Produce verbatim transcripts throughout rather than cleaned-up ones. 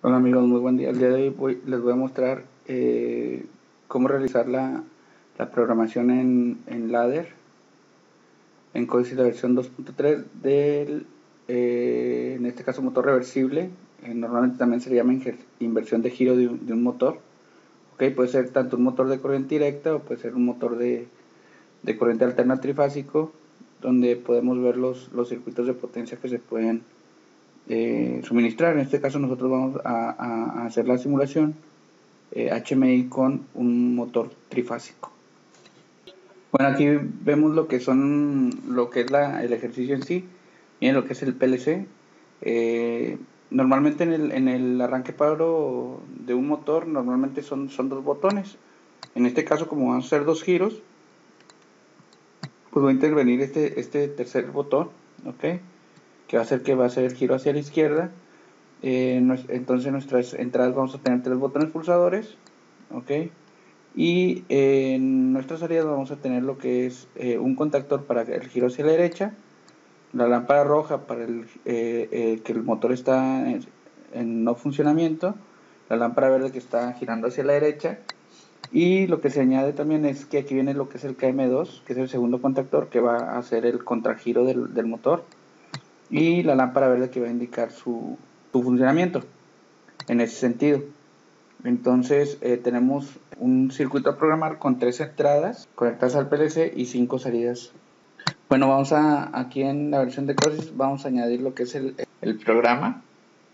Hola amigos, muy buen día. El día de hoy voy- les voy a mostrar eh, cómo realizar la, la programación en, en ladder, en Códice de la versión dos punto tres del, eh, en este caso, motor reversible. Eh, normalmente también se le llama inversión de giro de un, de un motor. Okay, puede ser tanto un motor de corriente directa o puede ser un motor de, de corriente alterna trifásico, donde podemos ver los, los circuitos de potencia que se pueden eh, suministrar. En este caso nosotros vamos a, a hacer la simulación eh, H M I con un motor trifásico. Bueno, aquí vemos lo que son, lo que es la, el ejercicio en sí. Miren lo que es el P L C. Eh, normalmente en el, en el arranque paro de un motor, normalmente son, son dos botones. En este caso, como van a ser dos giros, pues voy a intervenir este, este tercer botón, ¿ok? Que va a hacer que va a ser el giro hacia la izquierda. Eh, entonces en nuestras entradas vamos a tener tres botones pulsadores, ¿ok? Y en nuestras salidas vamos a tener lo que es eh, un contactor para el giro hacia la derecha, la lámpara roja para el, eh, eh, que el motor está en, en no funcionamiento, la lámpara verde que está girando hacia la derecha, y lo que se añade también es que aquí viene lo que es el K M dos, que es el segundo contactor que va a hacer el contragiro del, del motor, y la lámpara verde que va a indicar su, su funcionamiento en ese sentido. Entonces eh, tenemos un circuito a programar con tres entradas conectadas al P L C y cinco salidas. Bueno, vamos a, aquí en la versión de Cosys vamos a añadir lo que es el, el programa.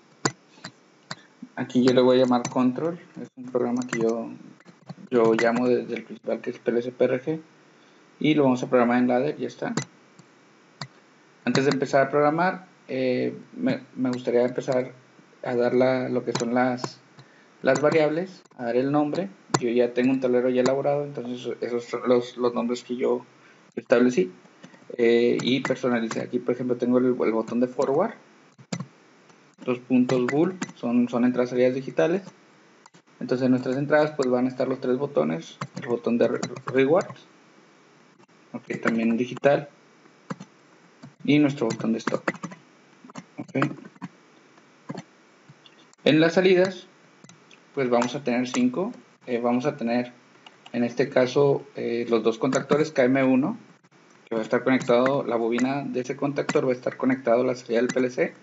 Aquí yo le voy a llamar Control, es un programa que yo, yo llamo desde el principal, que es P L C P R G, y lo vamos a programar en ladder, ya está. Antes de empezar a programar, eh, me, me gustaría empezar a dar la, lo que son las, las variables, a dar el nombre. Yo ya tengo un tablero ya elaborado, entonces esos son los, los nombres que yo establecí eh, y personalicé. Aquí, por ejemplo, tengo el, el botón de forward, los puntos bool, son, son entradas salidas digitales. Entonces en nuestras entradas pues van a estar los tres botones, el botón de reward, okay, también digital, y nuestro botón de stop. Okay. En las salidas pues vamos a tener cinco, eh, vamos a tener en este caso eh, los dos contactores K M uno, que va a estar conectado, la bobina de ese contactor va a estar conectado a la salida del P L C.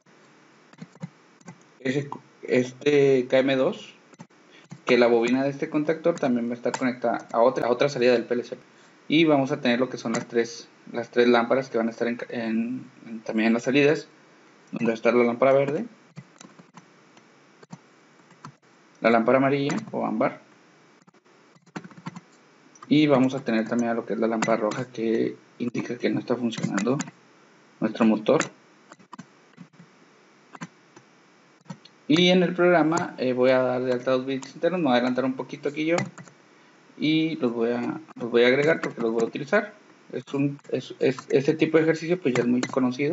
Ese, este K M dos, que la bobina de este contactor también va a estar conectada a otra, a otra salida del P L C. Y vamos a tener lo que son las tres, las tres lámparas que van a estar en, en, en, también en las salidas, donde va a estar la lámpara verde, la lámpara amarilla o ámbar, y vamos a tener también a lo que es la lámpara roja, que indica que no está funcionando nuestro motor. Y en el programa eh, voy a dar de alta dos bits internos, me voy a adelantar un poquito aquí yo, y los voy a, los voy a agregar porque los voy a utilizar. Es un, es, es, este tipo de ejercicio pues ya es muy conocido.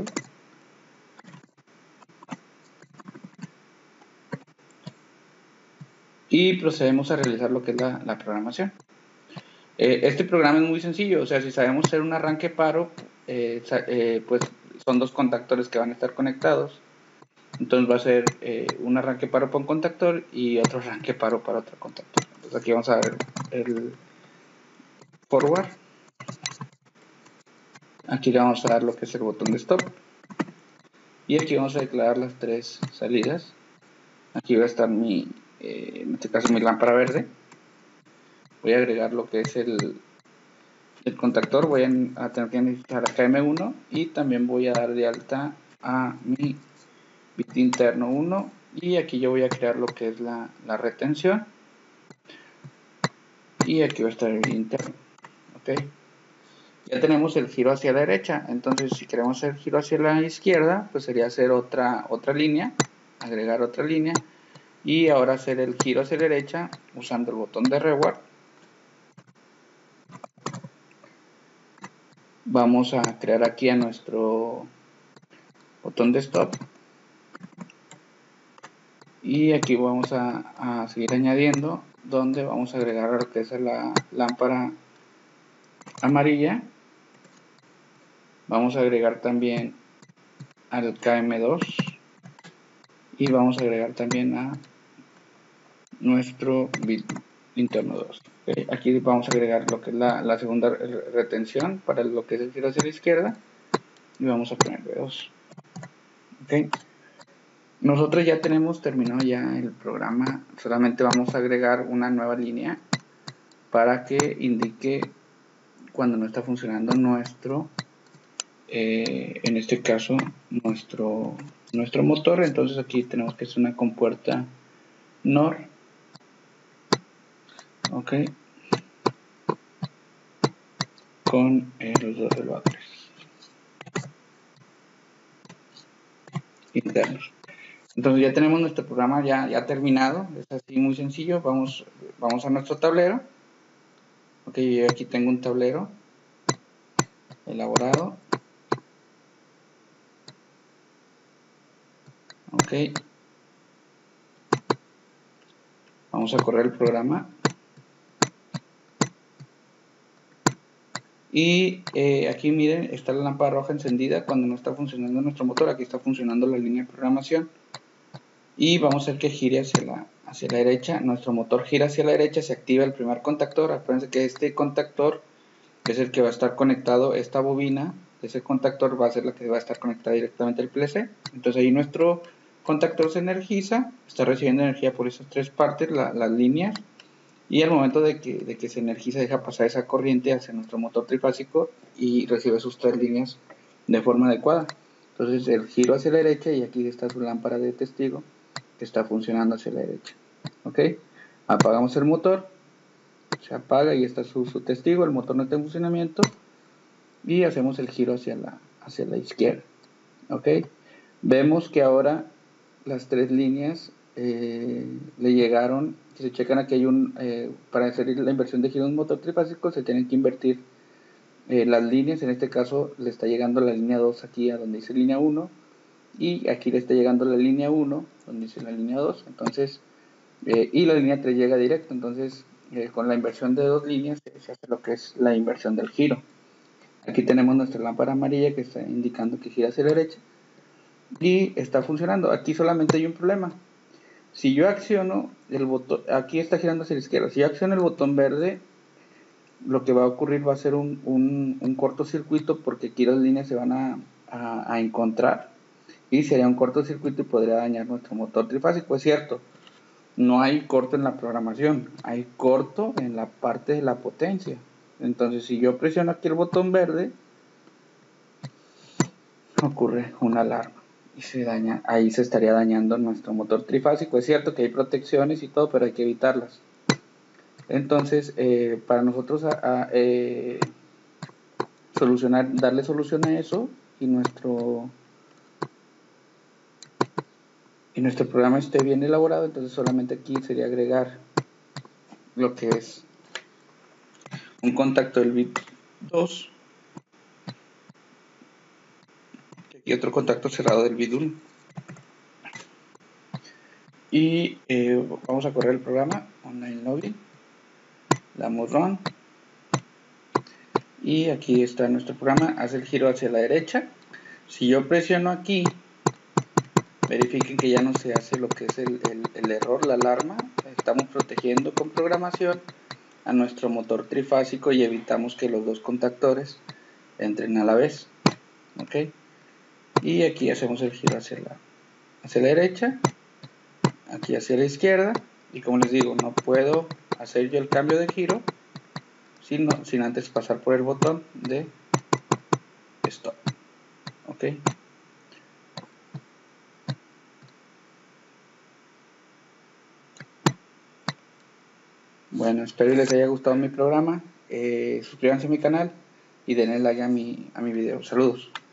Y procedemos a realizar lo que es la, la programación. Eh, este programa es muy sencillo, o sea, si sabemos hacer un arranque paro, eh, eh, pues son dos contactores que van a estar conectados. Entonces va a ser eh, un arranque paro para un contactor y otro arranque paro para otro contactor. Entonces aquí vamos a ver el forward. Aquí le vamos a dar lo que es el botón de stop. Y aquí vamos a declarar las tres salidas. Aquí va a estar mi, eh, en este caso mi lámpara verde. Voy a agregar lo que es el, el contactor. Voy a, a tener que necesitar a K M uno y también voy a dar de alta a mi bit interno uno. Y aquí yo voy a crear lo que es la, la retención. Y aquí va a estar el bit interno. Ok. Ya tenemos el giro hacia la derecha, entonces si queremos hacer giro hacia la izquierda, pues sería hacer otra, otra línea, agregar otra línea, y ahora hacer el giro hacia la derecha usando el botón de reward. Vamos a crear aquí a nuestro botón de stop, y aquí vamos a, a seguir añadiendo, donde vamos a agregar lo que es la lámpara amarilla. Vamos a agregar también al K M dos y vamos a agregar también a nuestro bit interno dos. ¿Okay? Aquí vamos a agregar lo que es la, la segunda retención para lo que es el giro hacia la izquierda y vamos a poner B dos. ¿Okay? Nosotros ya tenemos terminado ya el programa, solamente vamos a agregar una nueva línea para que indique cuando no está funcionando nuestro, eh, en este caso, nuestro, nuestro motor. Entonces aquí tenemos que hacer una compuerta N O R. Ok, con eh, los dos elevadores internos. Entonces ya tenemos nuestro programa ya, ya terminado. Es así muy sencillo. Vamos, vamos a nuestro tablero. Ok, yo aquí tengo un tablero elaborado. Ok, vamos a correr el programa. Y eh, aquí miren, está la lámpara roja encendida cuando no está funcionando nuestro motor. Aquí está funcionando la línea de programación. Y vamos a hacer que gire hacia la, hacia la derecha. Nuestro motor gira hacia la derecha, se activa el primer contactor. Acuérdense que este contactor es el que va a estar conectado, esta bobina, ese contactor va a ser la que va a estar conectada directamente al P L C. Entonces ahí nuestro contactor se energiza, está recibiendo energía por esas tres partes, la, las líneas. Y al momento de que, de que se energiza, deja pasar esa corriente hacia nuestro motor trifásico y recibe sus tres líneas de forma adecuada. Entonces el giro hacia la derecha y aquí está su lámpara de testigo que está funcionando hacia la derecha. ¿Ok? Apagamos el motor, se apaga y está su, su testigo, el motor no está en funcionamiento y hacemos el giro hacia la, hacia la izquierda. ¿Ok? Vemos que ahora las tres líneas eh, le llegaron. Si se checan aquí hay un, eh, para hacer la inversión de giro de un motor trifásico se tienen que invertir eh, las líneas. En este caso le está llegando la línea dos aquí a donde dice línea uno y aquí le está llegando la línea uno donde dice la línea dos. Entonces, eh, y la línea tres llega directo. Entonces, eh, con la inversión de dos líneas se hace lo que es la inversión del giro. Aquí tenemos nuestra lámpara amarilla que está indicando que gira hacia la derecha y está funcionando. Aquí solamente hay un problema. Si yo acciono el botón, aquí está girando hacia la izquierda, si yo acciono el botón verde, lo que va a ocurrir va a ser un, un, un cortocircuito porque aquí las líneas se van a, a, a encontrar y sería un cortocircuito y podría dañar nuestro motor trifásico. Es cierto, no hay corto en la programación, hay corto en la parte de la potencia. Entonces si yo presiono aquí el botón verde, ocurre una alarma y se daña, ahí se estaría dañando nuestro motor trifásico. Es cierto que hay protecciones y todo, pero hay que evitarlas. Entonces, eh, para nosotros a, a, eh, solucionar, darle solución a eso y nuestro y nuestro programa esté bien elaborado, entonces solamente aquí sería agregar lo que es un contacto del bit dos y otro contacto cerrado del bit uno. Y eh, vamos a correr el programa online login, le damos run y aquí está nuestro programa, hace el giro hacia la derecha. Si yo presiono aquí, verifiquen que ya no se hace lo que es el, el, el error, la alarma. Estamos protegiendo con programación a nuestro motor trifásico y evitamos que los dos contactores entren a la vez. ¿Ok? Y aquí hacemos el giro hacia la, hacia la derecha, aquí hacia la izquierda. Y como les digo, no puedo hacer yo el cambio de giro sin, sin antes pasar por el botón de stop. ¿Ok? Bueno, espero que les haya gustado mi programa. Eh, suscríbanse a mi canal y denle like a mi, a mi video. Saludos.